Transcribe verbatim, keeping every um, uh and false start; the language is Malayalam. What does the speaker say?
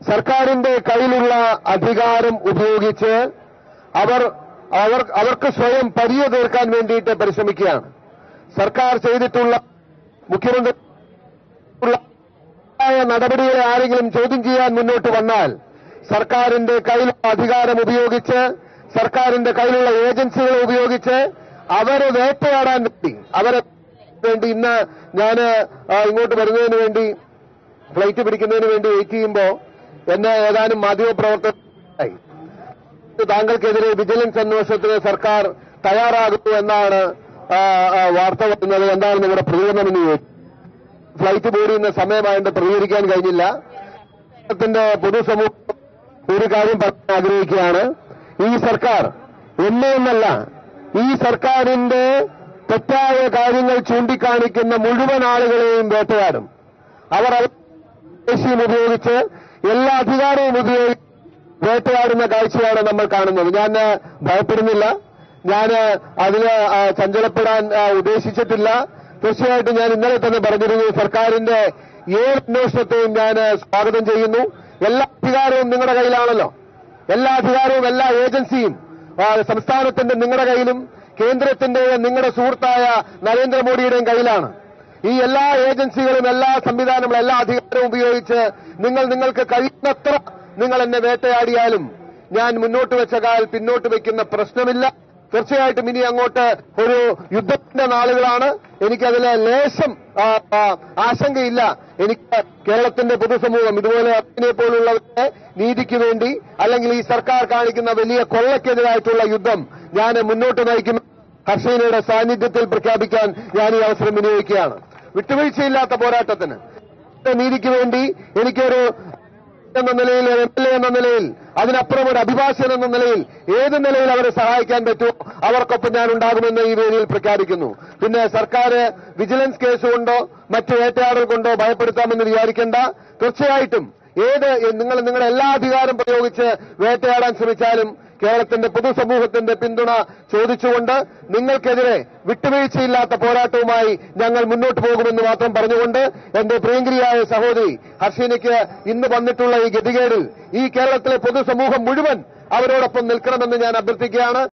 സർക്കാരിന്റെ കയ്യിലുള്ള അധികാരം ഉപയോഗിച്ച് അവർ അവർ അവർക്ക് സ്വയം പരിയ തീർക്കാൻ വേണ്ടിയിട്ട് പരിശ്രമിക്കുകയാണ്. സർക്കാർ ചെയ്തിട്ടുള്ള മുഖ്യമന്ത്രി നടപടികളെ ആരെങ്കിലും ചോദ്യം ചെയ്യാൻ മുന്നോട്ട് വന്നാൽ സർക്കാരിന്റെ കയ്യിലുള്ള അധികാരം ഉപയോഗിച്ച് സർക്കാരിന്റെ കയ്യിലുള്ള ഏജൻസികളെ ഉപയോഗിച്ച് അവരെ വേട്ടയാടാൻ വേണ്ടി അവരെ വേണ്ടി ഇന്ന് ഞാൻ ഇങ്ങോട്ട് വരുന്നതിന് വേണ്ടി ഫ്ലൈറ്റ് പിടിക്കുന്നതിന് വേണ്ടി വെയിറ്റ് ചെയ്യുമ്പോൾ എന്നെ ഏതാനും മാധ്യമപ്രവർത്തകരായി താങ്കൾക്കെതിരെ വിജിലൻസ് അന്വേഷണത്തിന് സർക്കാർ തയ്യാറാകുന്നു എന്നാണ് വാർത്ത വരുന്നത്. എന്താണ് നിങ്ങളുടെ പ്രതികരണമെന്ന് ചോദിച്ചു. ഫ്ലൈറ്റ് ബോർഡ് ചെയ്യുന്ന സമയമായിട്ട് പ്രതികരിക്കാൻ കഴിഞ്ഞില്ല. ത്തിന്റെ പൊതുസമൂഹം ഒരു കാര്യം പറയാൻ ആഗ്രഹിക്കുകയാണ്. ഈ സർക്കാർ എന്നെയൊന്നല്ല, ഈ സർക്കാരിന്റെ തെറ്റായ കാര്യങ്ങൾ ചൂണ്ടിക്കാണിക്കുന്ന മുഴുവൻ ആളുകളെയും വേട്ടയാടും. അവർ ദേശീയം ഉപയോഗിച്ച് എല്ലാ അധികാരവും ഉപയോഗിച്ച് വേട്ടയാടുന്ന കാഴ്ചയാണ് നമ്മൾ കാണുന്നത്. ഞാൻ ഭയപ്പെടുന്നില്ല, ഞാൻ അതിന് ചഞ്ചലപ്പെടാൻ ഉദ്ദേശിച്ചിട്ടില്ല. തീർച്ചയായിട്ടും ഞാൻ ഇന്നലെ തന്നെ പറഞ്ഞിരുന്നു, സർക്കാരിന്റെ ഏത് അന്വേഷണത്തെയും ഞാൻ സ്വാഗതം ചെയ്യുന്നു. എല്ലാ അധികാരവും നിങ്ങളുടെ കയ്യിലാണല്ലോ. എല്ലാ അധികാരവും എല്ലാ ഏജൻസിയും സംസ്ഥാനത്തിന്റെ നിങ്ങളുടെ കയ്യിലും കേന്ദ്രത്തിന്റെയും നിങ്ങളുടെ സുഹൃത്തായ നരേന്ദ്രമോദിയുടെയും കയ്യിലാണ്. ഈ എല്ലാ ഏജൻസികളും എല്ലാ സംവിധാനങ്ങളും എല്ലാ അധികാരവും ഉപയോഗിച്ച് നിങ്ങൾ നിങ്ങൾക്ക് കഴിയുന്നത്ര നിങ്ങൾ എന്നെ വേട്ടയാടിയാലും ഞാൻ മുന്നോട്ട് വെച്ച കാൽ പിന്നോട്ട് വെക്കുന്ന പ്രശ്നമില്ല. തീർച്ചയായിട്ടും ഇനി അങ്ങോട്ട് ഒരു യുദ്ധത്തിന്റെ നാളുകളാണ്. എനിക്കതിലെ ലേശം ആശങ്കയില്ല. എനിക്ക് കേരളത്തിന്റെ പൊതുസമൂഹം ഇതുപോലെ അതിനെ പോലുള്ളവരുടെ നീതിക്ക് വേണ്ടി അല്ലെങ്കിൽ ഈ സർക്കാർ കാണിക്കുന്ന വലിയ കൊള്ളക്കെതിരായിട്ടുള്ള യുദ്ധം ഞാൻ മുന്നോട്ട് നയിക്കുന്ന ഹർഷീനയുടെ സാന്നിധ്യത്തിൽ പ്രഖ്യാപിക്കാൻ ഞാൻ ഈ അവസരം വിനിയോഗിക്കുകയാണ്. വിട്ടുവീഴ്ചയില്ലാത്ത പോരാട്ടത്തിന് നീതിക്ക് വേണ്ടി എനിക്കൊരു എന്ന നിലയിൽ എം എൽ എ എന്ന നിലയിൽ അതിനപ്പുറം ഒരു അഭിഭാഷകൻ എന്ന നിലയിൽ ഏത് നിലയിൽ അവരെ സഹായിക്കാൻ പറ്റുമോ അവർക്കൊപ്പം ഞാൻ ഉണ്ടാകുമെന്ന് ഈ വേദിയിൽ പ്രഖ്യാപിക്കുന്നു. പിന്നെ സർക്കാർ വിജിലൻസ് കേസ് കൊണ്ടോ മറ്റു വേട്ടയാടൽ കൊണ്ടോ ഭയപ്പെടുത്താമെന്ന് വിചാരിക്കേണ്ട. തീർച്ചയായിട്ടും ഏത് നിങ്ങൾ നിങ്ങളുടെ എല്ലാ അധികാരം പ്രയോഗിച്ച് വേട്ടയാടാൻ ശ്രമിച്ചാലും കേരളത്തിന്റെ പൊതുസമൂഹത്തിന്റെ പിന്തുണ ചോദിച്ചുകൊണ്ട് നിങ്ങൾക്കെതിരെ വിട്ടുവീഴ്ചയില്ലാത്ത പോരാട്ടവുമായി ഞങ്ങൾ മുന്നോട്ട് പോകുമെന്ന് മാത്രം പറഞ്ഞുകൊണ്ട് എന്റെ പ്രിയങ്കരിയായ സഹോദരി ഹർഷീനയ്ക്ക് ഇന്ന് വന്നിട്ടുള്ള ഈ ഗതികേടിൽ ഈ കേരളത്തിലെ പൊതുസമൂഹം മുഴുവൻ അവരോടൊപ്പം നിൽക്കണമെന്ന് ഞാൻ അഭ്യർത്ഥിക്കുകയാണ്.